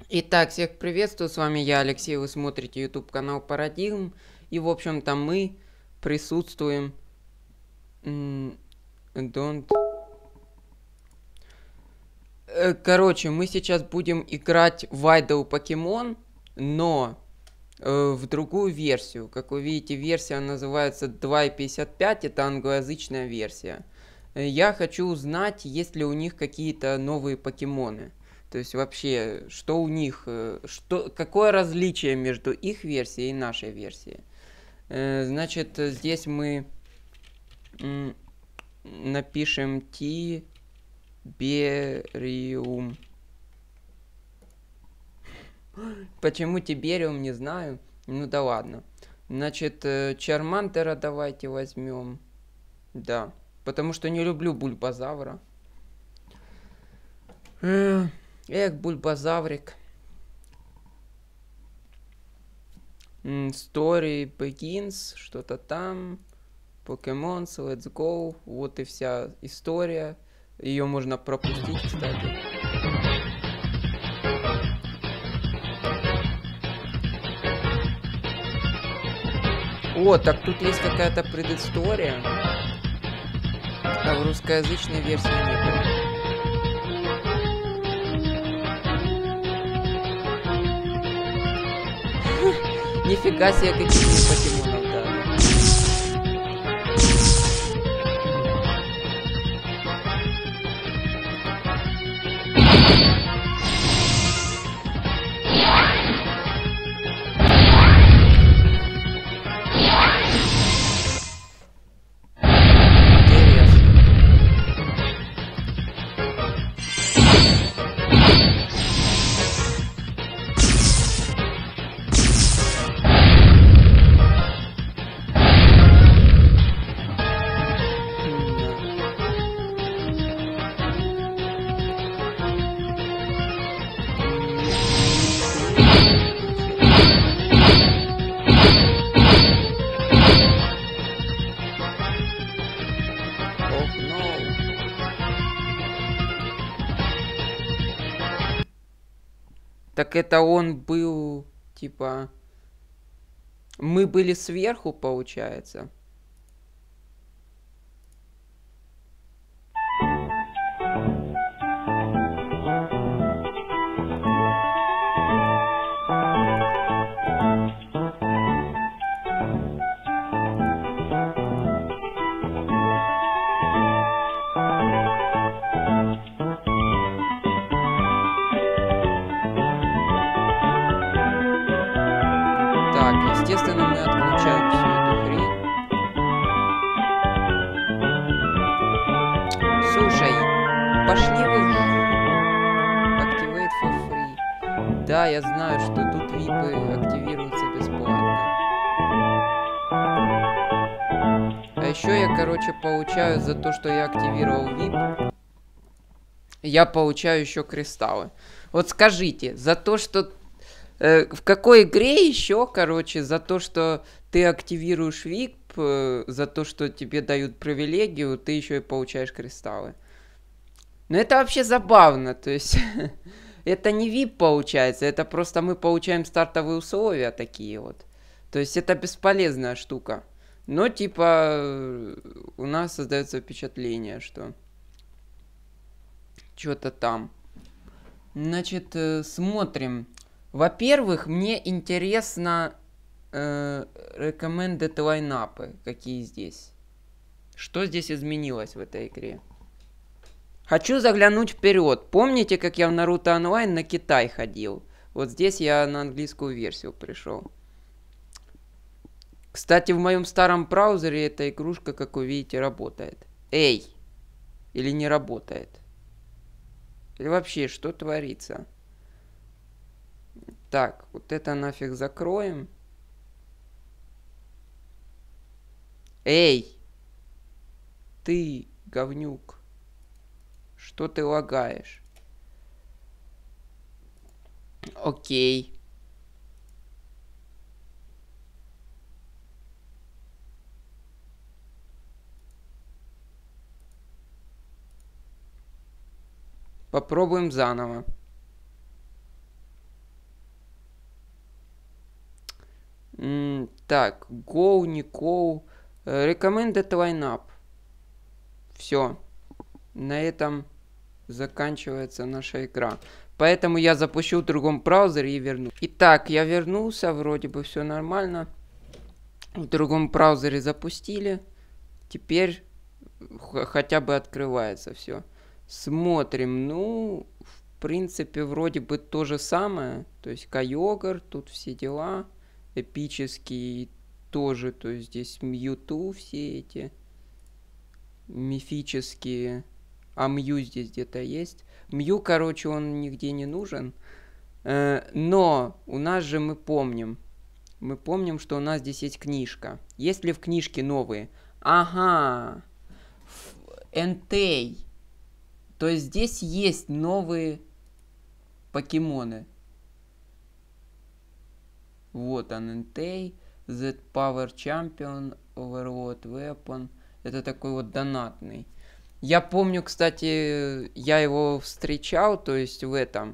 Итак, всех приветствую, с вами я, Алексей, вы смотрите YouTube канал Парадигм, и, в общем-то, мы присутствуем... Короче, мы сейчас будем играть в Idle Pokemon, но в другую версию. Как вы видите, версия называется 2.55, это англоязычная версия. Я хочу узнать, есть ли у них какие-то новые покемоны. То есть вообще, что у них, какое различие между их версией и нашей версией. Значит, здесь мы напишем Тибериум. Почему Тибериум, не знаю. Ну да ладно. Значит, Чармантера давайте возьмем. Да. Потому что не люблю Бульбазавра. Эх, Бульбазаврик. Story begins. Что-то там. Покемонс, let's go. Вот и вся история. Ее можно пропустить, кстати. О, так тут есть какая-то предыстория. А в русскоязычной версии не было. Нифига себе, каких мне покемонов дали. Так это он был, типа... Мы были сверху, получается. Естественно, мы отключаем всю эту хрень. Слушай, пошли вы в... Activate for free. Да, я знаю, что тут випы активируются бесплатно. А еще я, короче, получаю за то, что я активировал вип. Я получаю еще кристаллы. Вот скажите, за то, что... В какой игре еще, короче, за то, что ты активируешь VIP, за то, что тебе дают привилегию, ты еще и получаешь кристаллы. Но это вообще забавно, то есть это не VIP получается, это просто мы получаем стартовые условия такие вот. То есть это бесполезная штука. Но типа у нас создается впечатление, что что-то там. Значит, смотрим. Во-первых, мне интересно recommended лайнапы, какие здесь. Что здесь изменилось в этой игре? Хочу заглянуть вперед. Помните, как я в Наруто онлайн на Китай ходил? Вот здесь я на английскую версию пришел. Кстати, в моем старом браузере эта игрушка, как вы видите, работает. Эй! Или не работает? Или вообще, что творится? Так, вот это нафиг закроем. Эй! Ты, говнюк. Что ты лагаешь? Окей. Попробуем заново. Так, go, не go. Recommended lineup. Все. На этом заканчивается наша игра. Поэтому я запущу в другом браузере и верну. Итак, я вернулся. Вроде бы все нормально. В другом браузере запустили. Теперь хотя бы открывается все. Смотрим. Ну, в принципе, вроде бы то же самое. То есть Kyogre, тут все дела. Эпический тоже. То есть здесь Mewtwo все эти. Мифические. А Мью здесь где-то есть. Мью, короче, он нигде не нужен. Но у нас же мы помним. Мы помним, что у нас здесь есть книжка. Есть ли в книжке новые? Ага. Энтей. То есть здесь есть новые покемоны. Вот он, Энтей. Z-Power Champion. Overload Weapon. Это такой вот донатный. Я помню, кстати, я его встречал, то есть в этом,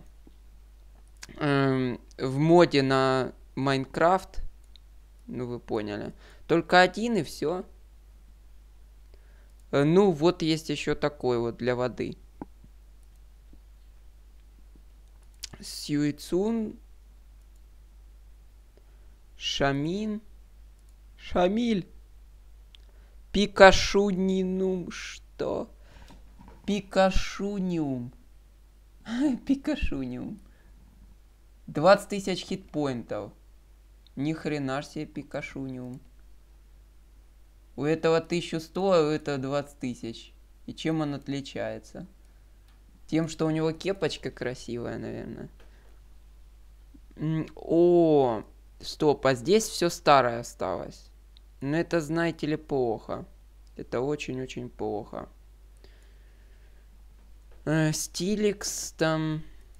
в моде на Майнкрафт, ну вы поняли, только один и все. Ну вот есть еще такой вот для воды. Сюицун, Шамин, Шамиль, Пикашунинум, что? Пикашуниум. Пикашуниум. 20 тысяч хитпоинтов. Ни хрена ж себе Пикашуниум. У этого 1100, а у этого 20 тысяч. И чем он отличается? Тем, что у него кепочка красивая, наверное. О, стоп, а здесь все старое осталось. Но это, знаете ли, плохо. Это очень-очень плохо. Стиликс там.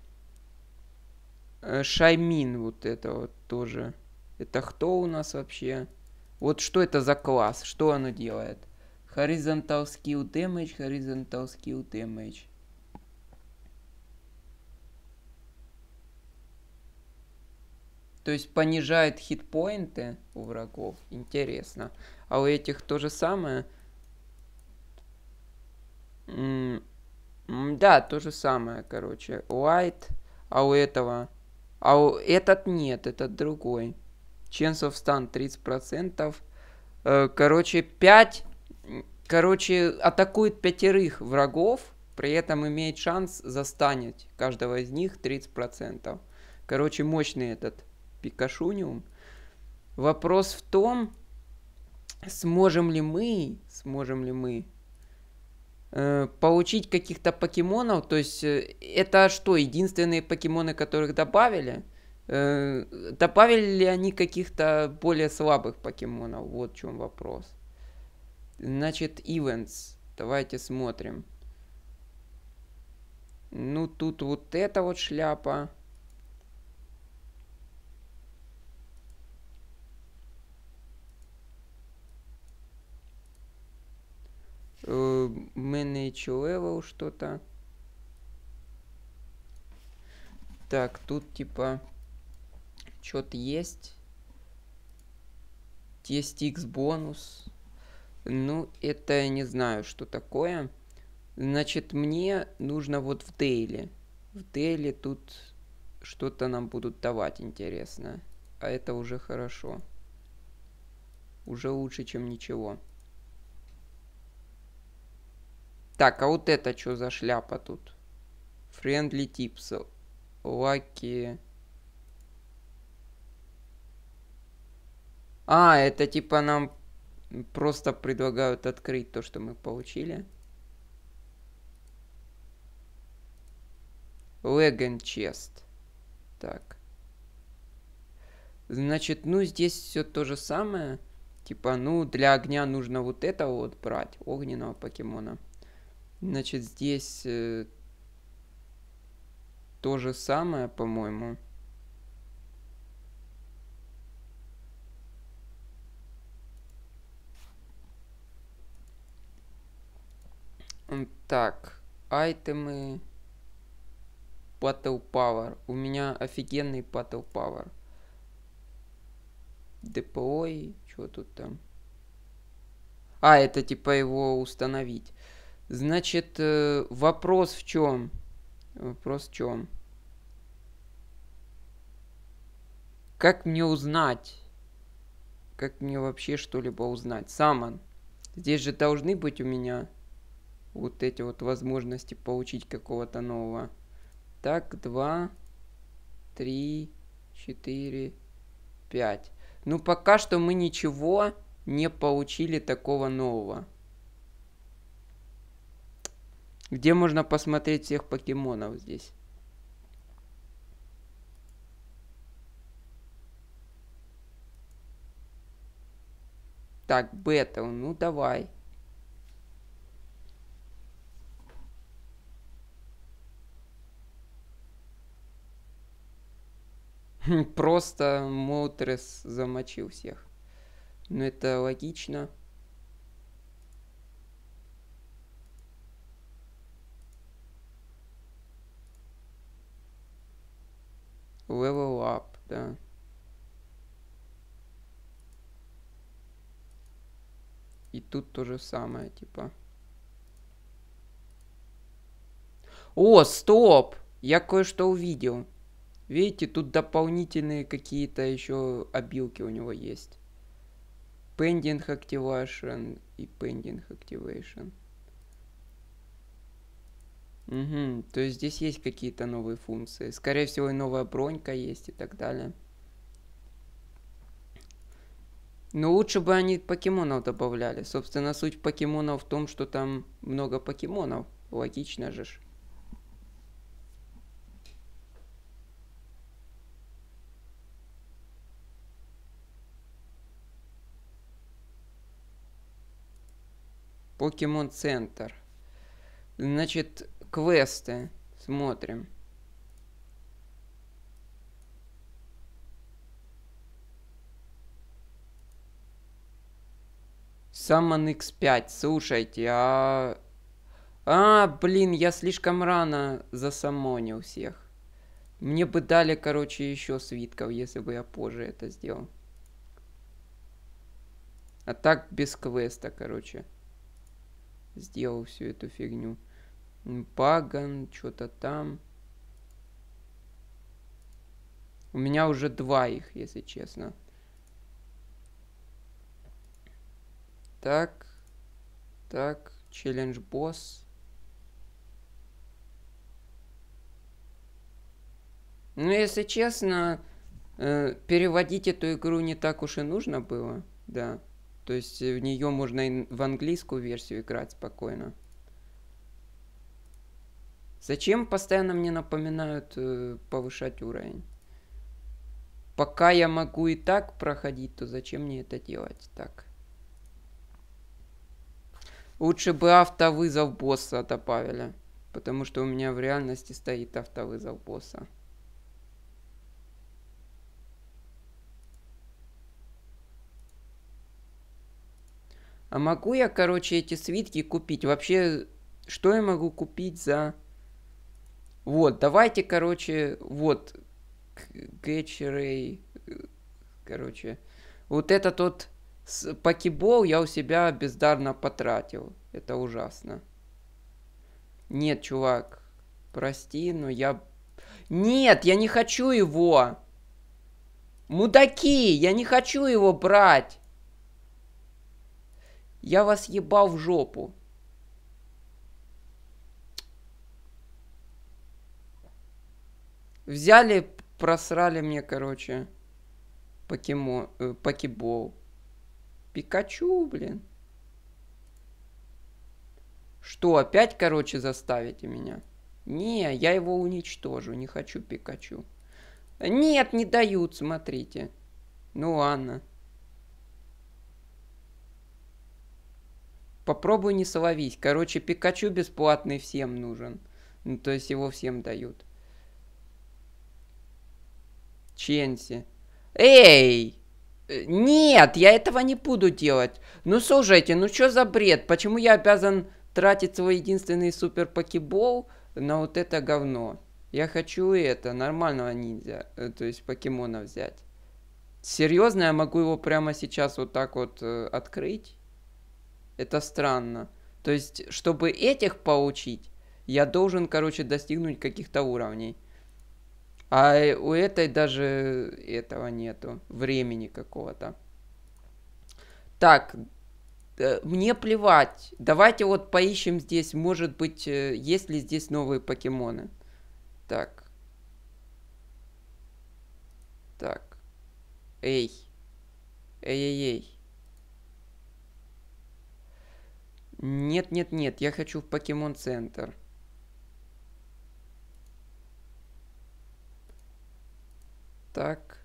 Шаймин вот это вот тоже. Это кто у нас вообще? Вот что это за класс? Что оно делает? Horizontal Skill Damage, Horizontal Skill Damage. То есть понижает хитпоинты у врагов. Интересно. А у этих то же самое? Да, то же самое, короче. Light. А у этого... А у этот нет, этот другой. Chance of Stun 30%. Короче, 5... Короче, атакует 5 врагов. При этом имеет шанс застанить каждого из них 30%. Короче, мощный этот Пикашуниум. Вопрос в том, сможем ли мы получить каких-то покемонов. То есть это что, единственные покемоны, которых добавили? Добавили ли они каких-то более слабых покемонов? Вот в чем вопрос. Значит, Events. Давайте смотрим. Ну, тут вот эта вот шляпа. Manage level что-то. Так, тут типа что-то есть. TSX бонус. Ну, это я не знаю, что такое. Значит, мне нужно вот в дейли. В дейли тут что-то нам будут давать интересное. А это уже хорошо. Уже лучше, чем ничего. Так, а вот это что за шляпа тут? Friendly tips. Lucky. А, это типа нам просто предлагают открыть то, что мы получили. Legend Chest. Так. Значит, ну здесь все то же самое. Типа, ну для огня нужно вот это вот брать. Огненного покемона. Значит, здесь то же самое, по-моему. Так, айтемы. Battle Power. У меня офигенный Battle Power. Деплой. Что тут там? А, это типа его установить. Значит, вопрос в чем? Вопрос в чем? Как мне узнать? Как мне вообще что-либо узнать? Самон. Здесь же должны быть у меня вот эти вот возможности получить какого-то нового. Так, 2, 3, 4, 5. Ну, пока что мы ничего не получили такого нового. Где можно посмотреть всех покемонов здесь? Так, бета, ну давай. Просто Молтрес замочил всех. Ну это логично. Level up, да. И тут то же самое, типа. О, стоп! Я кое-что увидел. Видите, тут дополнительные какие-то еще обилки у него есть. Pending Activation и Pending Activation. Угу, то есть здесь есть какие-то новые функции. Скорее всего, и новая бронька есть и так далее. Но лучше бы они покемонов добавляли. Собственно, суть покемонов в том, что там много покемонов. Логично же. Покемон Центр. Значит, квесты. Смотрим. Summon X5. Слушайте, блин, я слишком рано засамонил всех. Мне бы дали, короче, еще свитков, если бы я позже это сделал. А так без квеста, короче. Сделал всю эту фигню. Паган, что-то там. У меня уже 2 их, если честно. Так. Так. Челлендж босс. Ну, если честно, переводить эту игру не так уж и нужно было. Да. То есть в нее можно и в английскую версию играть спокойно. Зачем постоянно мне напоминают повышать уровень? Пока я могу и так проходить, то зачем мне это делать? Так. Лучше бы автовызов босса добавили. Потому что у меня в реальности стоит автовызов босса. А могу я, короче, эти свитки купить? Вообще, что я могу купить за... Вот, давайте, короче, вот, Гетчерей, короче, вот этот вот покебол я у себя бездарно потратил. Это ужасно. Нет, чувак, прости, но я... Нет, я не хочу его! Мудаки, я не хочу его брать! Я вас ебал в жопу. Взяли, просрали мне, короче, покебол. Пикачу, блин. Что, опять, короче, заставите меня? Не, я его уничтожу, не хочу Пикачу. Нет, не дают, смотрите. Ну ладно. Попробуй не соловись. Короче, Пикачу бесплатный всем нужен. Ну, то есть его всем дают. Ченси. Эй! Нет, я этого не буду делать. Ну, слушайте, ну что за бред? Почему я обязан тратить свой единственный супер покебол на вот это говно? Я хочу это, нормального ниндзя, то есть покемона взять. Серьезно, я могу его прямо сейчас вот так вот открыть? Это странно. То есть, чтобы этих поучить, я должен, короче, достигнуть каких-то уровней. А у этой даже этого нету. Времени какого-то. Так, мне плевать. Давайте вот поищем здесь, может быть, есть ли здесь новые покемоны. Так. Так. Эй. Эй-эй-эй. Нет, нет, нет, я хочу в Покемон Центр. Так.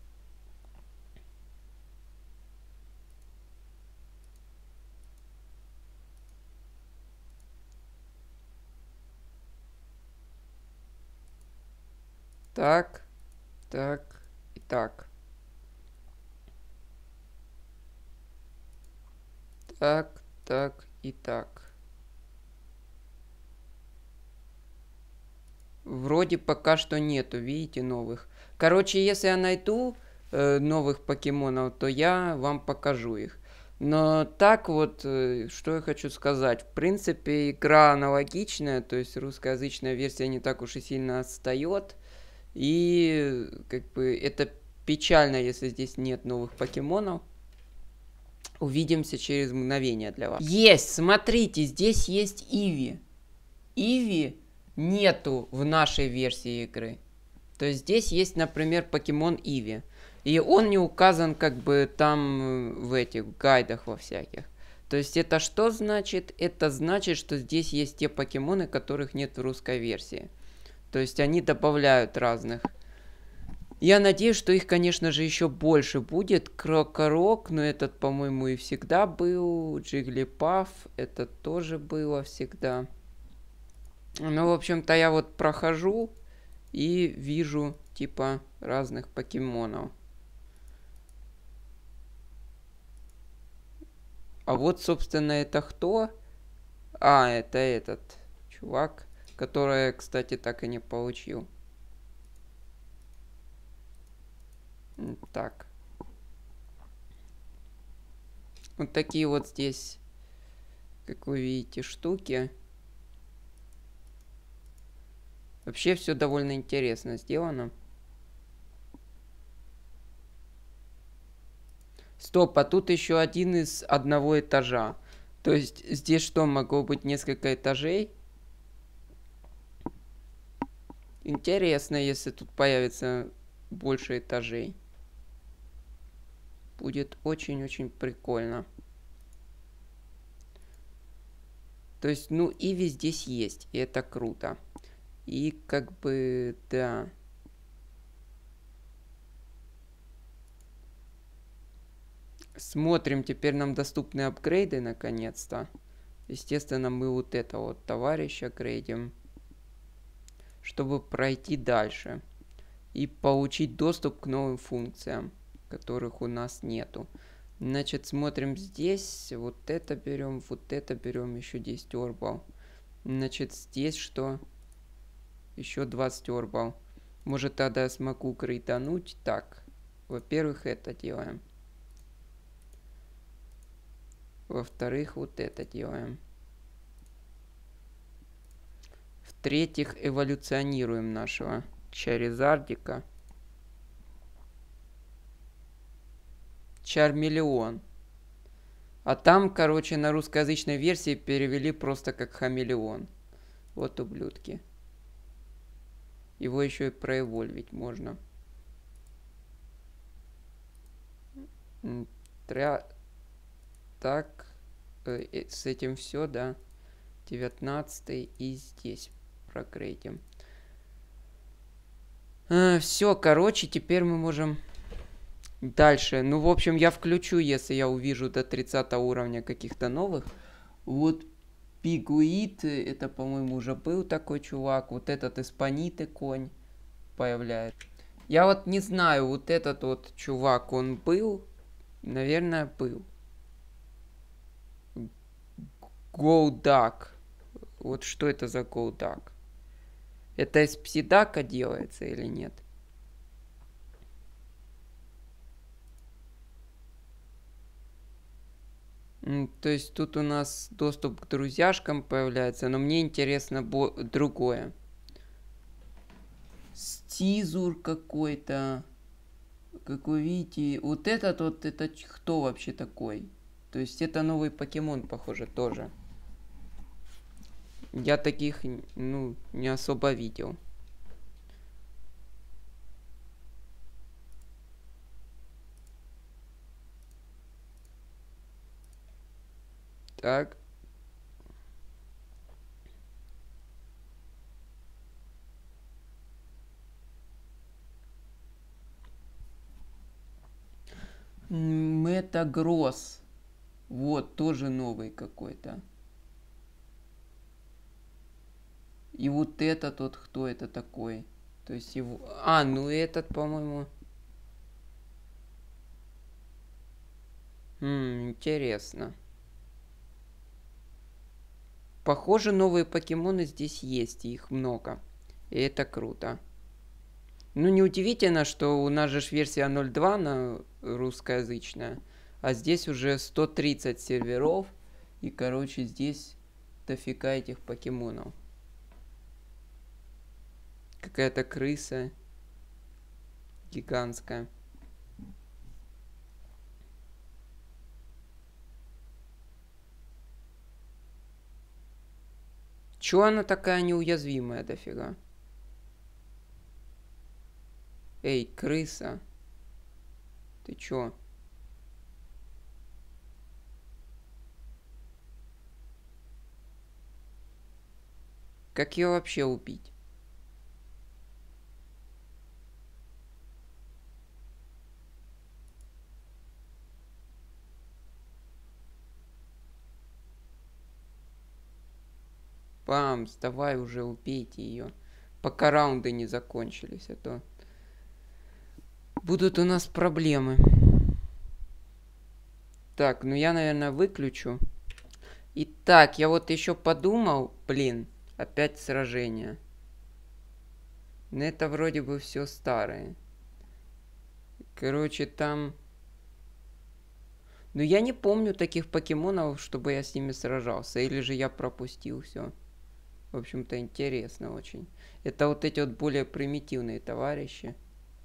Так. Так. И так. Так. Так. И так. Вроде пока что нету, видите, новых. Короче, если я найду новых покемонов, то я вам покажу их. Но так вот, что я хочу сказать. В принципе, игра аналогичная, то есть русскоязычная версия не так уж и сильно отстает. И как бы это печально, если здесь нет новых покемонов. Увидимся через мгновение для вас. Есть, смотрите, здесь есть Иви. Иви нету в нашей версии игры. То есть здесь есть, например, покемон Иви. И он не указан как бы там в этих гайдах во всяких. То есть это что значит? Это значит, что здесь есть те покемоны, которых нет в русской версии. То есть они добавляют разных. Я надеюсь, что их, конечно же, еще больше будет. Крокорок, но этот, по-моему, и всегда был. Джиглипаф, это тоже было всегда. Ну, в общем-то, я вот прохожу и вижу, типа, разных покемонов. А вот, собственно, это кто? А, это этот чувак, который я, кстати, так и не получил. Так. Вот такие вот здесь, как вы видите, штуки. Вообще все довольно интересно сделано. Стоп, а тут еще один из одного этажа. То есть здесь что, могло быть несколько этажей? Интересно, если тут появится больше этажей. Будет очень-очень прикольно. То есть, ну, Иви здесь есть, и это круто. И как бы, да. Смотрим, теперь нам доступны апгрейды, наконец-то. Естественно, мы вот это вот товарища грейдим, чтобы пройти дальше. И получить доступ к новым функциям, которых у нас нету. Значит, смотрим здесь. Вот это берем, еще 10 орбов. Значит, здесь что? Еще 20 орбов. Может, тогда я смогу грейдануть. Так, во-первых, это делаем. Во-вторых, вот это делаем. В-третьих, эволюционируем нашего Чаризардика. Чармелеон. А там, короче, на русскоязычной версии перевели просто как хамелеон. Вот ублюдки. Его еще и проэвольвить можно. Так, с этим все, да. 19 и здесь прокрейтим. Все, короче, теперь мы можем дальше. Ну, в общем, я включу, если я увижу до 30 уровня каких-то новых. Вот Пигуит, это, по-моему, уже был такой чувак. Вот этот Эспониты конь появляется. Я вот не знаю, вот этот вот чувак, он был? Наверное, был. Голдак. Вот что это за Голдак? Это из Псидака делается или нет? То есть тут у нас доступ к друзьяшкам появляется, но мне интересно другое. Стизур какой-то. Как вы видите, вот этот вот, это кто вообще такой? То есть это новый покемон, похоже, тоже. Я таких, ну, не особо видел. Так. Метагросс. Вот, тоже новый какой-то. И вот этот вот, кто это такой? То есть его... А, ну этот, по-моему... Интересно. Похоже, новые покемоны здесь есть, и их много. И это круто. Ну, неудивительно, что у нас же версия 0.2 на русскоязычная, а здесь уже 130 серверов, и, короче, здесь дофига этих покемонов. Какая-то крыса гигантская. Чё она такая неуязвимая дофига? Эй, крыса. Ты чё? Как ее вообще убить? Бамс, давай уже убейте ее. Пока раунды не закончились, а то будут у нас проблемы. Так, ну я, наверное, выключу. Итак, я вот еще подумал, блин, опять сражение. Но это вроде бы все старое. Короче, там... Ну, я не помню таких покемонов, чтобы я с ними сражался. Или же я пропустил все. В общем-то, интересно очень. Это вот эти вот более примитивные товарищи.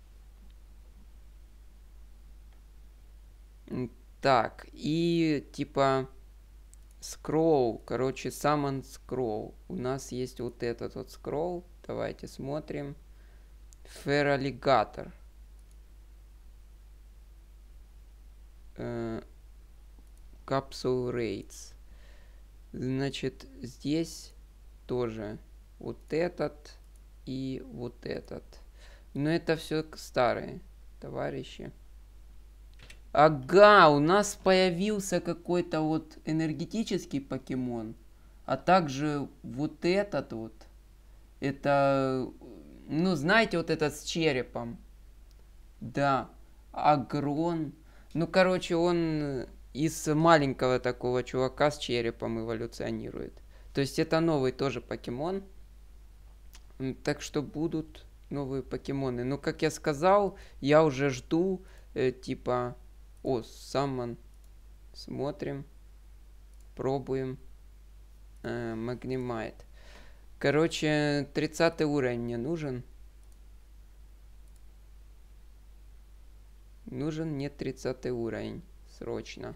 Так, и типа... Скроу, короче, Summon Scroll. У нас есть вот этот вот скролл. Давайте смотрим. Фералигатор. Capsule Raids. Значит, здесь тоже вот этот и вот этот. Но это все старые товарищи. Ага, у нас появился какой-то вот энергетический покемон. А также вот этот вот. Это, ну, знаете, вот этот с черепом. Да, Агрон. Ну, короче, он из маленького такого чувака с черепом эволюционирует. То есть это новый тоже покемон. Так что будут новые покемоны. Но, как я сказал, я уже жду, типа... О, Саммон. Смотрим. Пробуем. Магнимайт. Короче, 30 уровень мне нужен. Нужен мне 30 уровень. Срочно.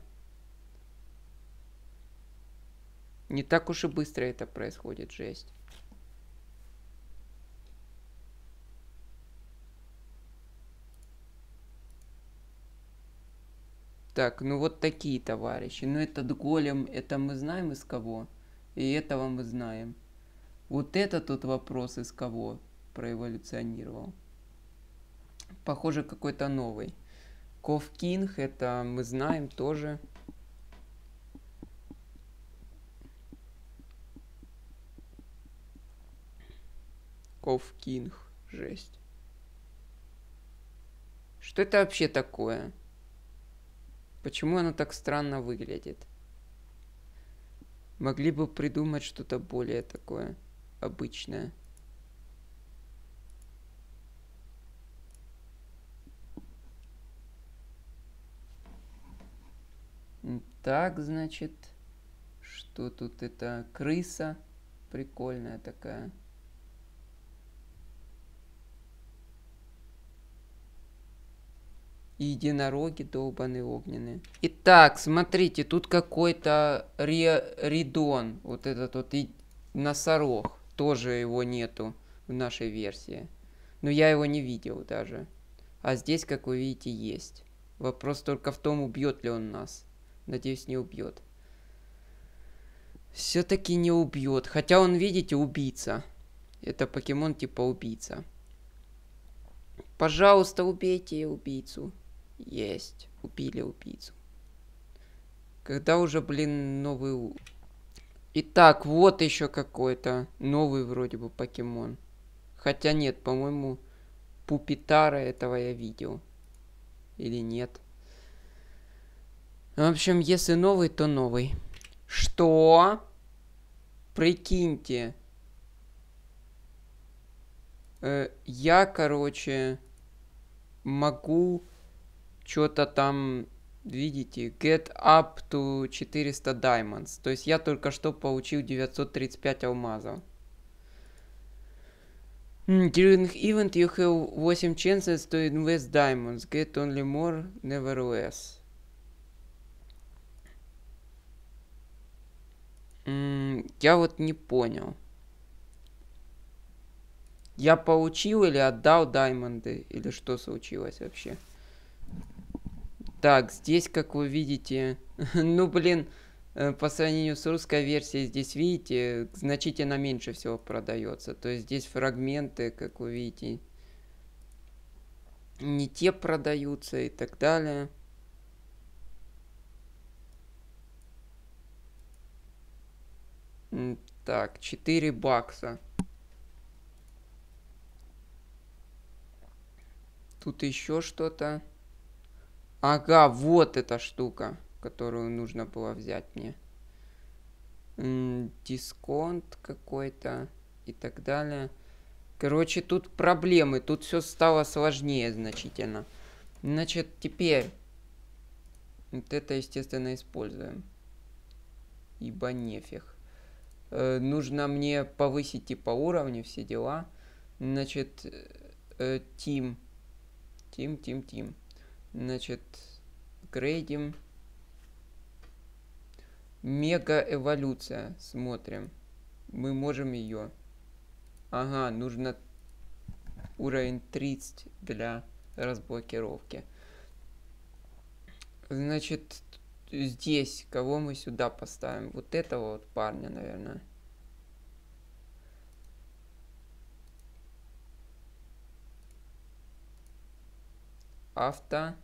Не так уж и быстро это происходит, жесть. Так, ну вот такие товарищи. Ну этот голем, это мы знаем из кого. И этого мы знаем. Вот это тут вопрос из кого проэволюционировал. Похоже, какой-то новый. Ковкинг, это мы знаем тоже. Ковкинг, жесть. Что это вообще такое? Почему оно так странно выглядит? Могли бы придумать что-то более такое обычное. Так, значит, что тут это? Крыса прикольная такая. И единороги долбаные огненные. Итак, смотрите, тут какой-то ридон. Вот этот вот носорог. Тоже его нету в нашей версии. Но я его не видел даже. А здесь, как вы видите, есть. Вопрос только в том, убьет ли он нас. Надеюсь, не убьет. Все-таки не убьет. Хотя он, видите, убийца. Это покемон типа убийца. Пожалуйста, убейте убийцу. Есть. Убили убийцу. Когда уже, блин, новый... Итак, вот еще какой-то новый вроде бы покемон. Хотя нет, по-моему, Пупитара этого я видел. Или нет. В общем, если новый, то новый. Что? Прикиньте. Я, короче, могу что-то там, видите, get up to 400 diamonds. То есть я только что получил 935 алмазов. During event you have 8 chances to invest diamonds. Get only more, never less. Я вот не понял. Я получил или отдал даймонды? Или что случилось вообще? Так, здесь, как вы видите... ну, блин, по сравнению с русской версией, здесь, видите, значительно меньше всего продается. То есть здесь фрагменты, как вы видите, не те продаются и так далее. Так, 4 бакса. Тут еще что-то. Ага, вот эта штука, которую нужно было взять мне. Дисконт какой-то и так далее. Короче, тут проблемы. Тут все стало сложнее значительно. Значит, теперь вот это, естественно, используем. Ибо нефиг. Нужно мне повысить типа уровни, все дела. Значит, Тим. Значит, грейдим. Мега эволюция. Смотрим. Мы можем ее. Ага, нужно уровень 30 для разблокировки. Значит, здесь кого мы сюда поставим? Вот этого вот парня, наверное. Авто.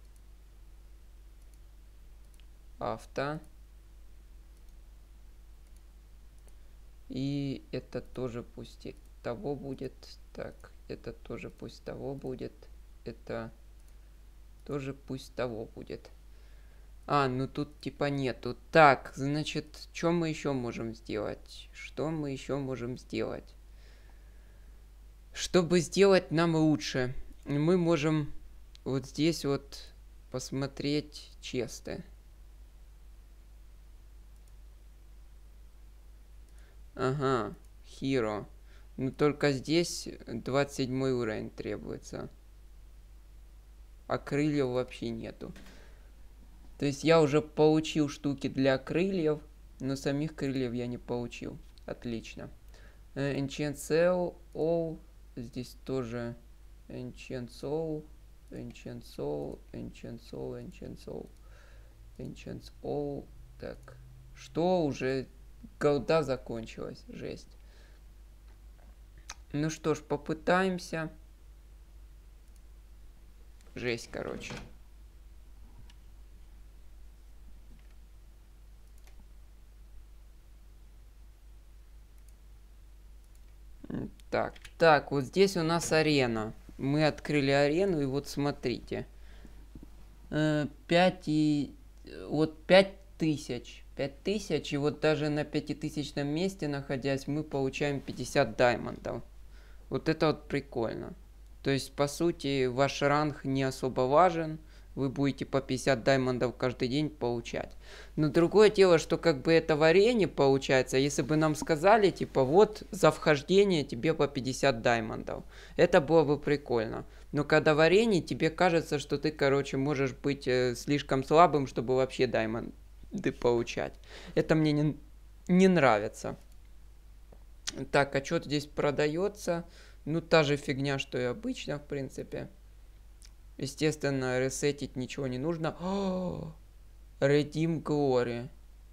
И это тоже пусть того будет. Так, это тоже пусть того будет. Это тоже пусть того будет. А, ну тут типа нету. Так, значит, что мы еще можем сделать? Что мы еще можем сделать? Чтобы сделать нам лучше, мы можем вот здесь вот посмотреть честы. Ага, Hero. Но только здесь 27 уровень требуется. А крыльев вообще нету. То есть я уже получил штуки для крыльев, но самих крыльев я не получил. Отлично. Enchant Soul. All. Здесь тоже Enchant Soul. Enchant Soul. Enchant Soul. Enchant Soul. Enchant All. Так. Что уже... Голда закончилась. Жесть. Ну что ж, попытаемся. Жесть, короче. Так, вот здесь у нас арена. Мы открыли арену, и вот смотрите. 5 и... Вот 5000. 5000, и вот даже на 5000 месте находясь, мы получаем 50 даймондов. Вот это вот прикольно. То есть, по сути, ваш ранг не особо важен. вы будете по 50 даймондов каждый день получать. Но другое дело, что как бы это в арене получается, если бы нам сказали, типа, вот за вхождение тебе по 50 даймондов, это было бы прикольно. Но когда в арене, тебе кажется, что ты, короче, можешь быть слишком слабым, чтобы вообще даймонды получать. Это мне не нравится. Так, а что здесь продается? Ну, та же фигня, что и обычно, в принципе. Естественно, ресетить ничего не нужно. О, Redeem Glory.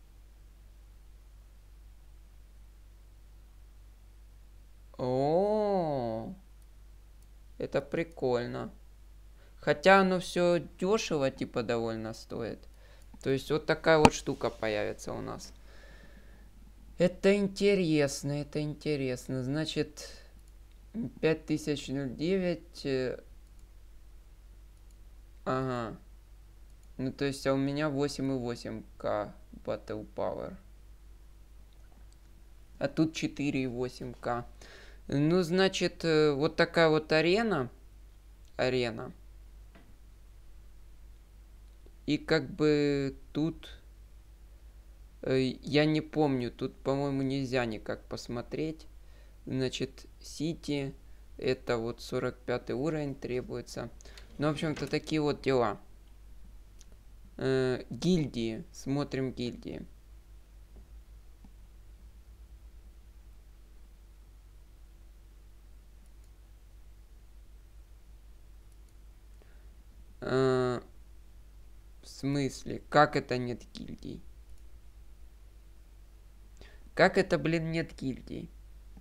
О, это прикольно. Хотя оно все дешево, типа, довольно стоит. То есть вот такая вот штука появится у нас. Это интересно, это интересно. Значит, 5009... Ага. Ну, то есть, а у меня 8,8К Battle Power. А тут 4,8К. Ну, значит, вот такая вот арена. И как бы тут... Я не помню, тут, по-моему, нельзя никак посмотреть. Значит, Сити, это вот 45 уровень требуется. Ну, в общем-то, такие вот дела. Гильдии. Смотрим гильдии. В смысле? Как это нет гильдий? Как это, блин, нет гильдий?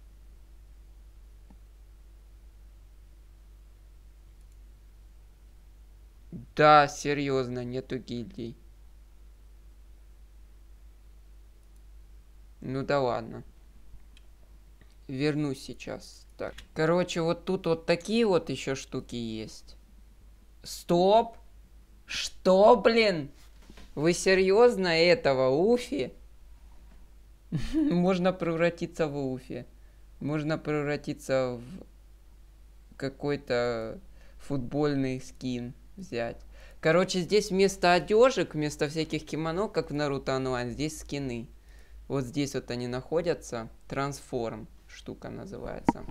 Да, серьезно, нету гильдий. Ну да ладно. Вернусь сейчас. Так. Короче, вот тут вот такие вот еще штуки есть. Стоп! Что, блин? Вы серьезно этого, Уфи? Можно превратиться в Уфи. Можно превратиться в какой-то футбольный скин взять. Короче, здесь вместо одежек, вместо всяких кимоно, как в Наруто онлайн, здесь скины. Вот здесь вот они находятся. Трансформ штука называется.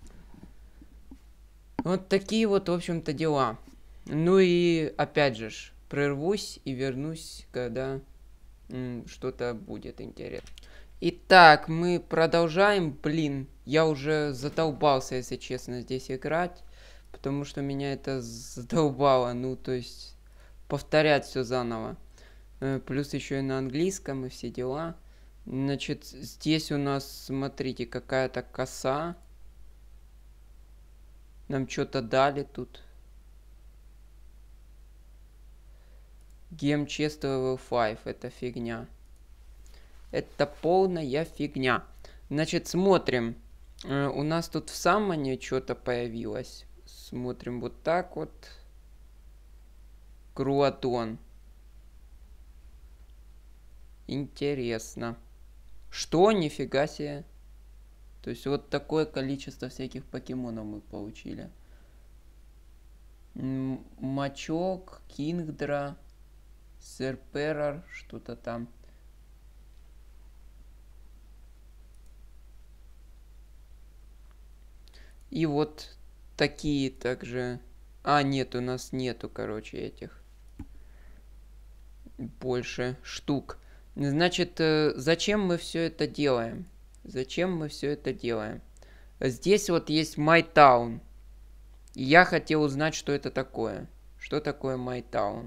Вот такие вот, в общем-то, дела. Ну и опять же, прервусь и вернусь, когда что-то будет интересно. Итак, мы продолжаем. Блин, я уже задолбался, если честно, здесь играть. Потому что меня это задолбало. Ну, то есть, повторять все заново. Плюс еще и на английском и все дела. Значит, здесь у нас, смотрите, какая-то коса. Нам что-то дали тут. Game Chest Level 5. Это фигня. Это полная фигня. Значит, смотрим. У нас тут в саммоне что-то появилось. Смотрим вот так вот. Круатон. Интересно. Что? Нифига себе. То есть вот такое количество всяких покемонов мы получили. Мачок, Кингдра, Серперер, что-то там. И вот такие также... А, нет, у нас нету, короче, этих. Больше штук. Значит, зачем мы все это делаем? Зачем мы все это делаем? Здесь вот есть My Town. И я хотел узнать, что это такое. Что такое My Town?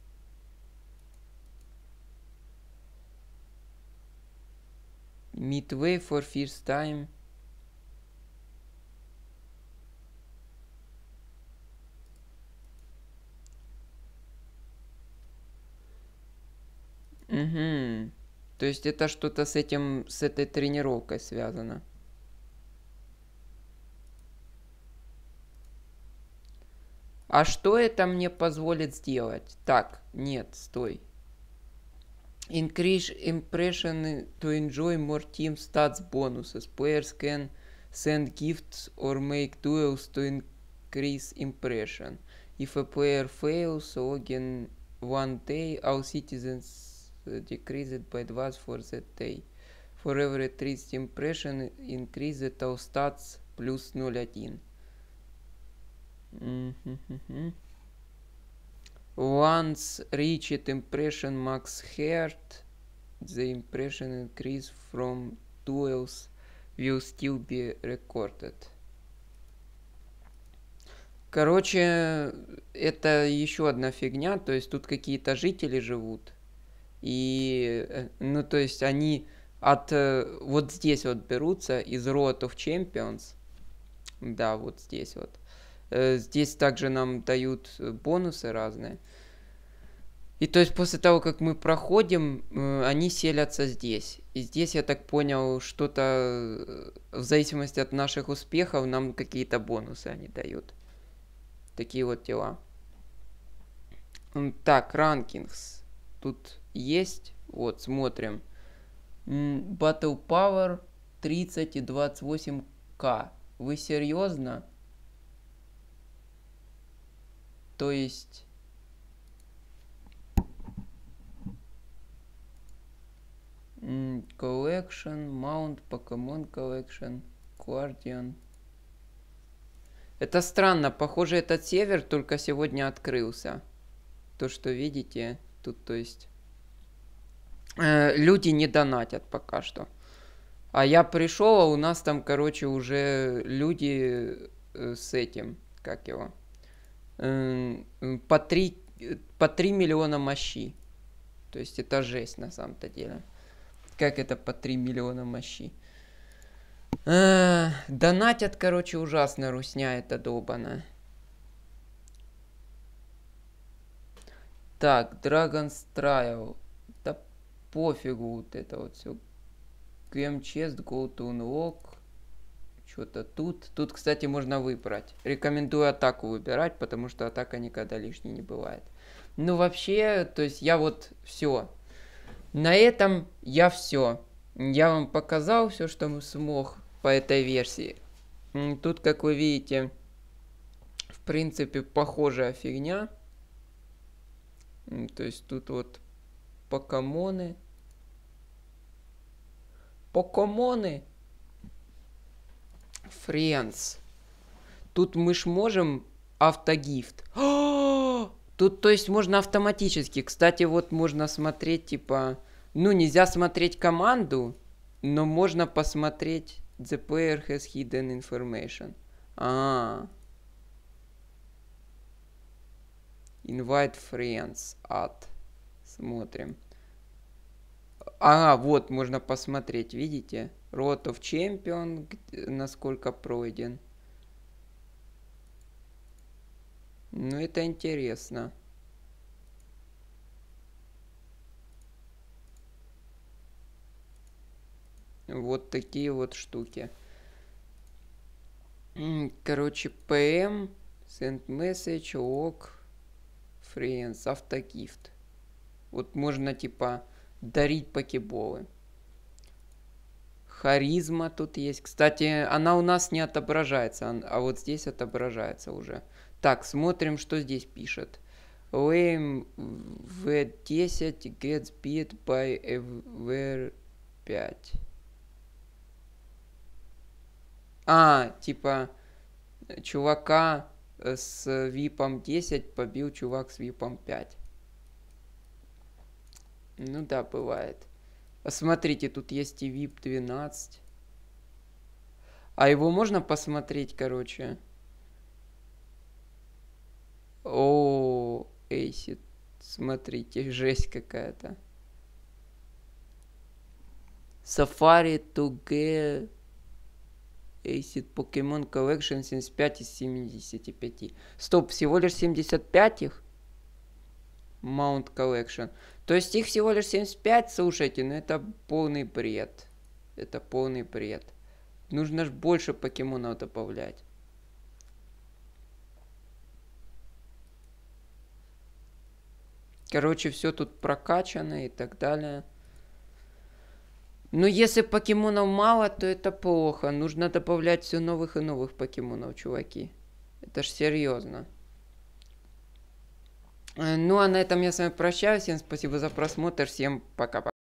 Midway for first time. Угу. То есть это что-то с этим, с этой тренировкой связано. А что это мне позволит сделать? Так, нет, стой. Increase impression to enjoy more team stats bonuses. Players can send gifts or make duels to increase impression. If a player fails login one day, all citizens decreased by 2 for that day. For every 30 impression, increase the all stats плюс 0,1. Once reached impression max heart, the impression increase from duels will still be recorded. Короче, это еще одна фигня, то есть тут какие-то жители живут, и, ну, то есть они от, вот здесь вот берутся из Road of Champions, да, вот здесь вот. Здесь также нам дают бонусы разные. И то есть после того, как мы проходим, они селятся здесь. И здесь, я так понял, что-то в зависимости от наших успехов нам какие-то бонусы они дают. Такие вот дела. Так, ранкингс. Тут есть. Вот, смотрим. Battle Power 30 и 28к. Вы серьезно? То есть... Collection, Mount, Pokemon Collection, Guardian. Это странно, похоже, этот сервер только сегодня открылся. То, что видите, тут, то есть... люди не донатят пока что. А я пришел, а у нас там, короче, уже люди с этим, как его, по 3 миллиона мощи. То есть это жесть на самом-то деле. Как это по 3 миллиона мощи? Донатят, короче, ужасно, русня эта долбаная. Так, Dragon's Trial. Да пофигу вот это вот все. Game Chest, Go to Unlock. Что-то тут. Тут, кстати, можно выбрать. Рекомендую атаку выбирать, потому что атака никогда лишней не бывает. Ну, вообще, то есть я вот все. На этом я все. Я вам показал все, что смог по этой версии. Тут, как вы видите, в принципе, похожая фигня. То есть тут вот покемоны. Покемоны. Friends. Тут мы ж можем автогифт. Тут, то есть, можно автоматически. Кстати, вот можно смотреть, типа... Ну, нельзя смотреть команду, но можно посмотреть... The player has hidden information. Invite friends. Add. Смотрим. Вот, можно посмотреть, видите? Road of Champion, насколько пройден. Ну, это интересно. Вот такие вот штуки. Короче, PM, Send Message, Log, Friends, Автогифт. Вот можно, типа, дарить покеболы. Харизма тут есть. Кстати, она у нас не отображается, а вот здесь отображается уже. Так, смотрим, что здесь пишет. Lame V10 gets beat by Ever 5. Типа, чувака с випом 10 побил чувак с випом 5. Ну да, бывает. Смотрите, тут есть и VIP 12. А его можно посмотреть, короче? О, Эйсид. Смотрите, жесть какая-то. Safari to get Acid Pokemon Collection 75 из 75. Стоп, всего лишь 75 их? Mount Collection. То есть их всего лишь 75, слушайте, ну это полный бред. Это полный бред. Нужно ж больше покемонов добавлять. Короче, все тут прокачано и так далее. Но если покемонов мало, то это плохо. Нужно добавлять все новых и новых покемонов, чуваки. Это ж серьезно. Ну, а на этом я с вами прощаюсь. Всем спасибо за просмотр. Всем пока-пока.